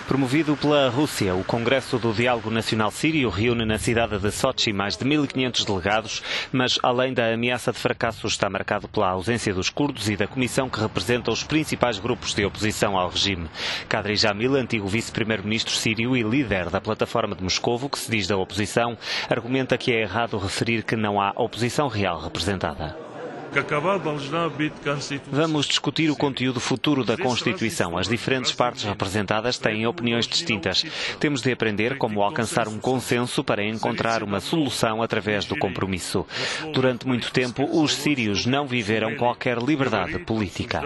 Promovido pela Rússia, o Congresso do Diálogo Nacional Sírio reúne na cidade de Sochi mais de 1.500 delegados, mas além da ameaça de fracasso está marcado pela ausência dos curdos e da comissão que representa os principais grupos de oposição ao regime. Kadri Jamil, antigo vice-primeiro-ministro sírio e líder da plataforma de Moscovo, que se diz da oposição, argumenta que é errado referir que não há oposição real representada. Vamos discutir o conteúdo futuro da Constituição. As diferentes partes representadas têm opiniões distintas. Temos de aprender como alcançar um consenso para encontrar uma solução através do compromisso. Durante muito tempo, os sírios não viveram qualquer liberdade política.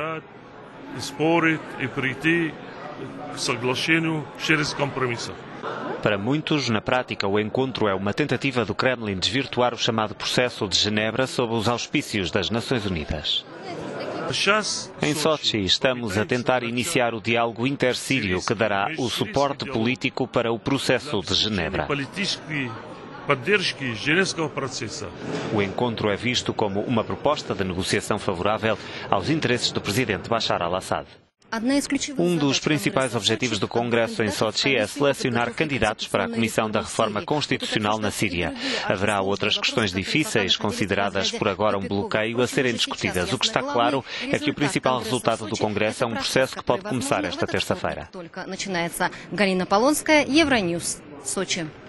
Para muitos, na prática, o encontro é uma tentativa do Kremlin desvirtuar o chamado processo de Genebra sob os auspícios das Nações Unidas. Em Sochi, estamos a tentar iniciar o diálogo intersírio que dará o suporte político para o processo de Genebra. O encontro é visto como uma proposta de negociação favorável aos interesses do presidente Bashar al-Assad. Um dos principais objetivos do Congresso em Sochi é selecionar candidatos para a Comissão da Reforma Constitucional na Síria. Haverá outras questões difíceis, consideradas por agora um bloqueio, a serem discutidas. O que está claro é que o principal resultado do Congresso é um processo que pode começar esta terça-feira.